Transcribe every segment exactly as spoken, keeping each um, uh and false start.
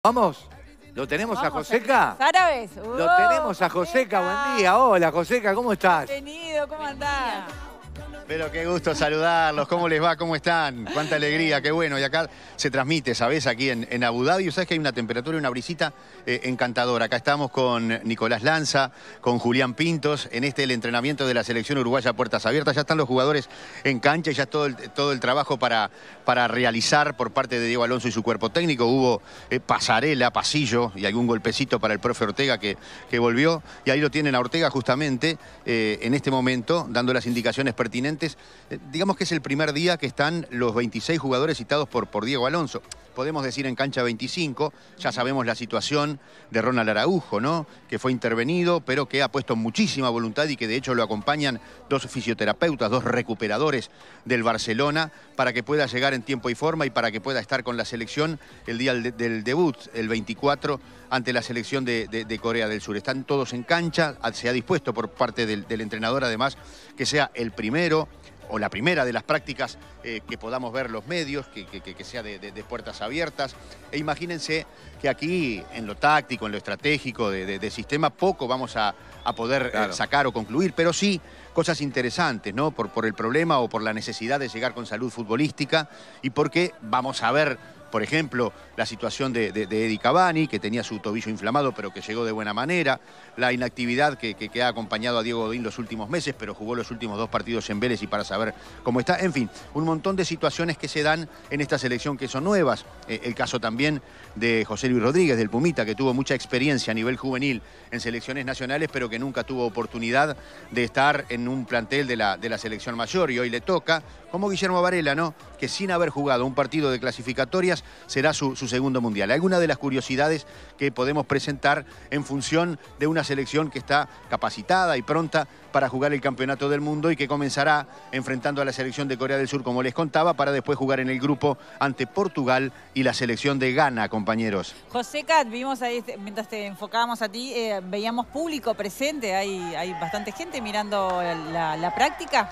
Vamos, ¿lo tenemos Vamos, a Joseca? Árabes. Lo tenemos a Joseca, buen día. Hola Joseca, ¿cómo estás? Bienvenido, ¿cómo andás? Pero qué gusto saludarlos, ¿cómo les va? ¿Cómo están? Cuánta alegría, qué bueno. Y acá se transmite, ¿sabés? Aquí en, en Abu Dhabi, sabés que hay una temperatura y una brisita eh, encantadora. Acá estamos con Nicolás Lanza, con Julián Pintos, en este el entrenamiento de la selección uruguaya Puertas Abiertas. Ya están los jugadores en cancha y ya todo el, todo el trabajo para, para realizar por parte de Diego Alonso y su cuerpo técnico. Hubo eh, pasarela, pasillo y algún golpecito para el profe Ortega que, que volvió. Y ahí lo tienen a Ortega justamente eh, en este momento, dando las indicaciones pertinentes. Eh, digamos que es el primer día que están los veintiséis jugadores citados por, por Diego Alonso. Podemos decir en cancha veinticinco, ya sabemos la situación de Ronald Araujo, ¿no? Que fue intervenido, pero que ha puesto muchísima voluntad y que de hecho lo acompañan dos fisioterapeutas, dos recuperadores del Barcelona, para que pueda llegar en tiempo y forma y para que pueda estar con la selección el día del, del debut, el veinticuatro, ante la selección de, de, de Corea del Sur. Están todos en cancha, se ha dispuesto por parte del, del entrenador además que sea el primero o la primera de las prácticas eh, que podamos ver los medios, que, que, que sea de, de, de puertas abiertas. E imagínense que aquí, en lo táctico, en lo estratégico de, de, de sistema, poco vamos a, a poder claro. eh, sacar o concluir, pero sí cosas interesantes, ¿no? Por, por el problema o por la necesidad de llegar con salud futbolística y porque vamos a ver, por ejemplo, la situación de, de, de Eddie Cavani, que tenía su tobillo inflamado, pero que llegó de buena manera, la inactividad que, que, que ha acompañado a Diego Godín los últimos meses, pero jugó los últimos dos partidos en Vélez y para saber cómo está. En fin, un montón de situaciones que se dan en esta selección que son nuevas. Eh, el caso también de José Luis Rodríguez, del Pumita, que tuvo mucha experiencia a nivel juvenil en selecciones nacionales, pero que nunca tuvo oportunidad de estar en un plantel de la, de la selección mayor, y hoy le toca, como Guillermo Varela, ¿no? Que sin haber jugado un partido de clasificatorias será su, su segundo mundial. Algunas de las curiosidades que podemos presentar en función de una selección que está capacitada y pronta para jugar el campeonato del mundo y que comenzará enfrentando a la selección de Corea del Sur, como les contaba, para después jugar en el grupo ante Portugal y la selección de Ghana, compañeros. Joseca, vimos ahí, mientras te enfocábamos a ti, eh, veíamos público presente, hay, hay bastante gente mirando la, la práctica.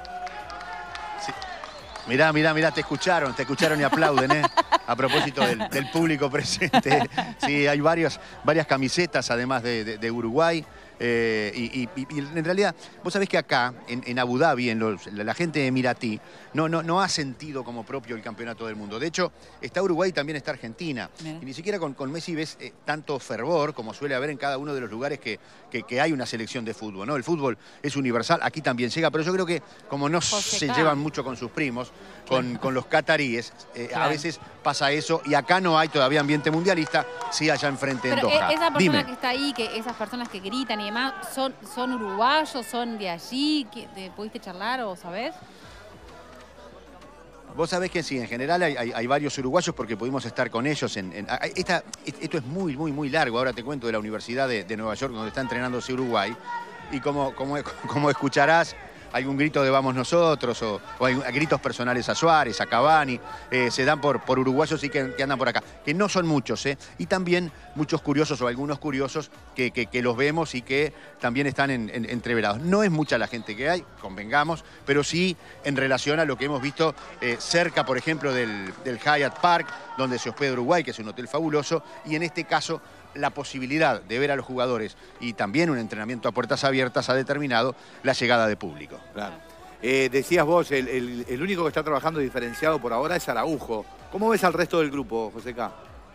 Sí. Mirá, mirá, mirá, te escucharon, te escucharon y aplauden, ¿eh? A propósito del, del público presente. Sí, hay varios, varias camisetas, además de, de, de Uruguay. Eh, y, y, y en realidad, vos sabés que acá, en, en Abu Dhabi, en los, la gente emiratí, no, no, no ha sentido como propio el campeonato del mundo. De hecho, está Uruguay y también está Argentina. Bien. Y ni siquiera con, con Messi ves eh, tanto fervor como suele haber en cada uno de los lugares que, que, que hay una selección de fútbol, ¿no? El fútbol es universal, aquí también llega, pero yo creo que como no Joseca. se llevan mucho con sus primos, con, claro. con los cataríes, eh, claro. a veces pasa eso, y acá no hay todavía ambiente mundialista, sí allá enfrente pero en Doha. Esa persona Dime. que está ahí, que esas personas que gritan y demás, ¿son, son uruguayos, son de allí? ¿Te pudiste charlar o sabés? Vos sabés que sí, en general hay, hay, hay varios uruguayos porque pudimos estar con ellos. En, en esta, esto es muy, muy, muy largo. Ahora te cuento de la Universidad de, de Nueva York, donde está entrenándose Uruguay. Y como, como, como escucharás, algún grito de vamos nosotros o, o hay gritos personales a Suárez, a Cavani, eh, se dan por, por uruguayos y que, que andan por acá, que no son muchos, ¿eh? Y también muchos curiosos o algunos curiosos que, que, que los vemos y que también están en, en, entreverados. No es mucha la gente que hay, convengamos, pero sí en relación a lo que hemos visto eh, cerca, por ejemplo, del, del Hyatt Park, donde se hospeda Uruguay, que es un hotel fabuloso, y en este caso la posibilidad de ver a los jugadores y también un entrenamiento a puertas abiertas ha determinado la llegada de público. Claro. Eh, decías vos, el, el, el único que está trabajando diferenciado por ahora es Araujo. ¿Cómo ves al resto del grupo, Joseca?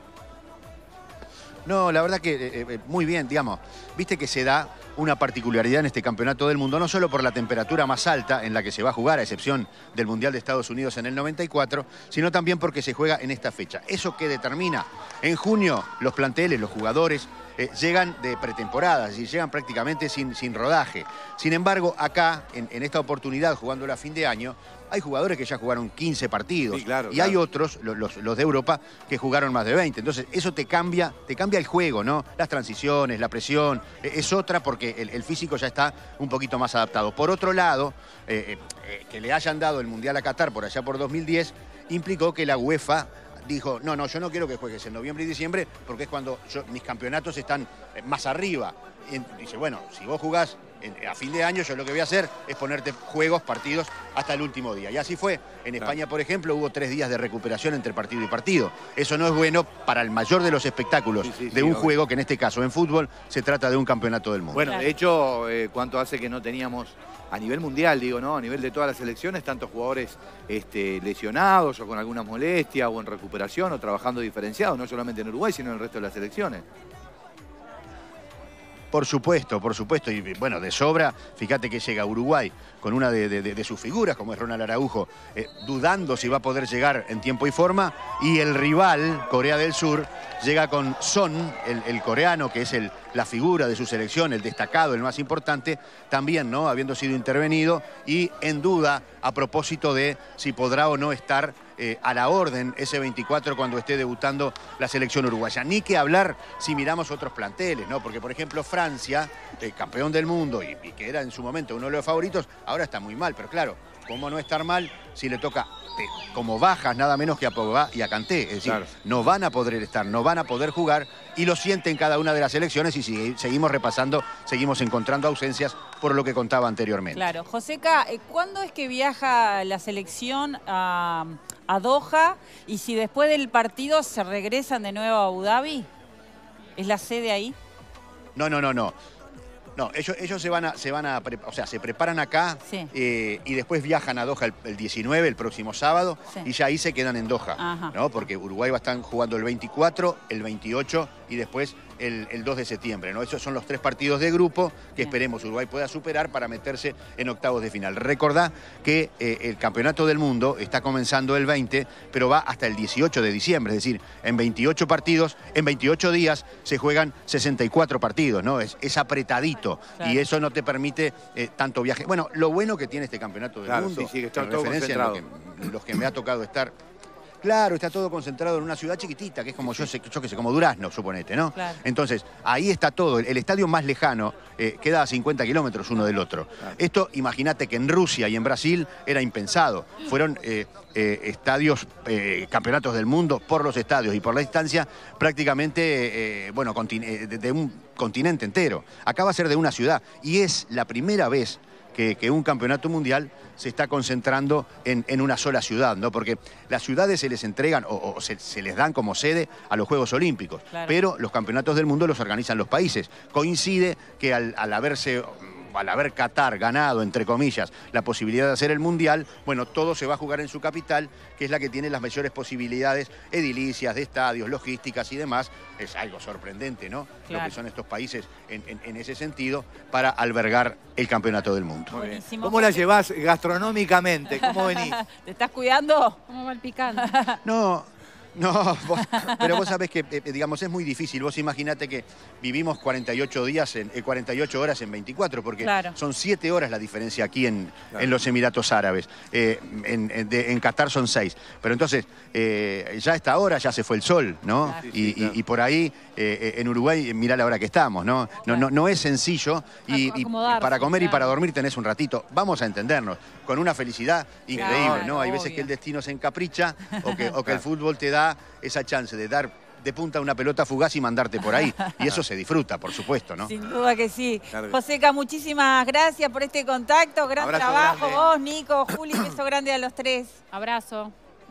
No, la verdad que eh, eh, muy bien, digamos. Viste que se da una particularidad en este campeonato del mundo, no solo por la temperatura más alta en la que se va a jugar, a excepción del Mundial de Estados Unidos en el noventa y cuatro, sino también porque se juega en esta fecha. ¿Eso qué determina? En junio los planteles, los jugadores, eh, llegan de pretemporada, es decir, llegan prácticamente sin, sin rodaje. Sin embargo, acá, en, en esta oportunidad, jugándolo a fin de año, hay jugadores que ya jugaron quince partidos. Sí, claro, y claro. hay otros, los, los, los de Europa, que jugaron más de veinte. Entonces, eso te cambia, te cambia el juego, ¿no? Las transiciones, la presión, eh, es otra porque el, el físico ya está un poquito más adaptado. Por otro lado, eh, eh, que le hayan dado el Mundial a Qatar por allá por dos mil diez, implicó que la UEFA dijo, no, no, yo no quiero que juegues en noviembre y diciembre porque es cuando yo, mis campeonatos están más arriba. Y dice, bueno, si vos jugás en, a fin de año yo lo que voy a hacer es ponerte juegos, partidos, hasta el último día. Y así fue. En Claro. España, por ejemplo, hubo tres días de recuperación entre partido y partido. Eso no es bueno para el mayor de los espectáculos Sí, sí, de sí, un obvio. juego, que en este caso en fútbol se trata de un campeonato del mundo. Bueno, Claro. de hecho, eh, ¿cuánto hace que no teníamos a nivel mundial, digo, ¿no? A nivel de todas las selecciones, tantos jugadores este, lesionados o con alguna molestia o en recuperación o trabajando diferenciados, no solamente en Uruguay, sino en el resto de las selecciones? Por supuesto, por supuesto. Y bueno, de sobra, fíjate que llega a Uruguay con una de, de- de sus figuras, como es Ronald Araujo, eh, dudando si va a poder llegar en tiempo y forma. Y el rival, Corea del Sur, llega con Son, el, el coreano, que es el, la figura de su selección, el destacado, el más importante, también, ¿no? Habiendo sido intervenido y en duda a propósito de si podrá o no estar Eh, a la orden ese veinticuatro cuando esté debutando la selección uruguaya. Ni que hablar si miramos otros planteles, ¿no? Porque, por ejemplo, Francia, eh, campeón del mundo y, y que era en su momento uno de los favoritos, ahora está muy mal. Pero claro, ¿cómo no estar mal si le toca eh, como bajas nada menos que a Pogba y a Kanté? Es decir, Claro. no van a poder estar, no van a poder jugar y lo sienten cada una de las selecciones y sigue- seguimos repasando, seguimos encontrando ausencias por lo que contaba anteriormente. Claro. Joseca, eh, ¿cuándo es que viaja la selección a, a Doha? Y si después del partido se regresan de nuevo a Abu Dhabi, ¿es la sede ahí? No, no, no, no. No, ellos, ellos se van a, se van a, pre- o sea, se preparan acá Sí. eh, y después viajan a Doha el, el diecinueve, el próximo sábado, Sí. y ya ahí se quedan en Doha, Ajá. ¿no? Porque Uruguay va a estar jugando el veinticuatro, el veintiocho y después el, el dos de septiembre, ¿no? Esos son los tres partidos de grupo que Bien. esperemos Uruguay pueda superar para meterse en octavos de final. Recordá que eh, el Campeonato del Mundo está comenzando el veinte, pero va hasta el dieciocho de diciembre, es decir, en veintiocho partidos, en veintiocho días se juegan sesenta y cuatro partidos, ¿no? Es, es apretadito. Claro. Y eso no te permite eh, tanto viaje. Bueno, lo bueno que tiene este Campeonato del Claro, Mundo, sí, sí, que está en todo referencia en lo concentrado. que, los que me ha tocado estar. Claro, está todo concentrado en una ciudad chiquitita, que es como yo sé, yo que sé, como Durazno, suponete, ¿no? Claro. Entonces, ahí está todo. El, el estadio más lejano eh, queda a cincuenta kilómetros uno del otro. Claro. Esto, imagínate que en Rusia y en Brasil era impensado. Fueron eh, eh, estadios, eh, campeonatos del mundo, por los estadios y por la distancia, prácticamente, eh, bueno, contin- eh, de, de un continente entero. Acá va a ser de una ciudad. Y es la primera vez que, que un campeonato mundial se está concentrando en, en una sola ciudad, ¿no? Porque las ciudades se les entregan o, o se, se les dan como sede a los Juegos Olímpicos, Claro. pero los campeonatos del mundo los organizan los países. Coincide que al, al haberse... al haber Qatar ganado, entre comillas, la posibilidad de hacer el Mundial, bueno, todo se va a jugar en su capital, que es la que tiene las mayores posibilidades edilicias, de estadios, logísticas y demás. Es algo sorprendente, ¿no? Claro. Lo que son estos países en, en- en ese sentido para albergar el Campeonato del Mundo. Muy bien. Buenísimo. ¿Cómo la llevás gastronómicamente? ¿Cómo venís? ¿Te estás cuidando? ¿Cómo va el picante? No, no, vos- pero vos sabés que, eh, digamos, es muy difícil. Vos imaginate que vivimos cuarenta y ocho días, en, eh, cuarenta y ocho horas en veinticuatro, porque Claro. son siete horas la diferencia aquí en, Claro. en los Emiratos Árabes. Eh, en, en- de- en Qatar son seis. Pero entonces, eh, ya a esta hora ya se fue el sol, ¿no? Claro. Y, Sí, sí, claro. y- y por ahí, eh, en Uruguay, mirá la hora que estamos, ¿no? No, Claro. no, no es sencillo. Y, y Acomodarse, para comer y claro. para dormir tenés un ratito. Vamos a entendernos, con una felicidad increíble, Claro, ¿no? Hay veces obvio. que el destino se encapricha o que, o que el Claro. fútbol te da esa chance de dar de punta una pelota fugaz y mandarte por ahí. Y eso se disfruta, por supuesto, ¿no? Sin duda que sí. Claro que- Joseca, muchísimas gracias por este contacto. Gran Abrazo trabajo. grande. Vos, Nico, Juli, beso grande a los tres. Abrazo.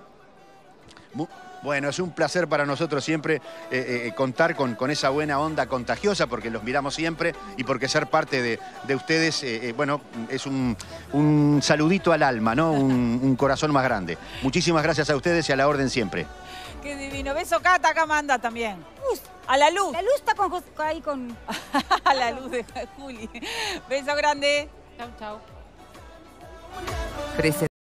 Mu- Bueno, es un placer para nosotros siempre eh, eh, contar con, con esa buena onda contagiosa, porque los miramos siempre y porque ser parte de, de ustedes, eh, eh, bueno, es un, un saludito al alma, ¿no? Un, un corazón más grande. Muchísimas gracias a ustedes y a la orden siempre. Qué divino. Beso, Cata, acá manda también. A la luz. La luz está con, Jos- ahí con... A la luz de Juli. Beso grande. Chau, chau.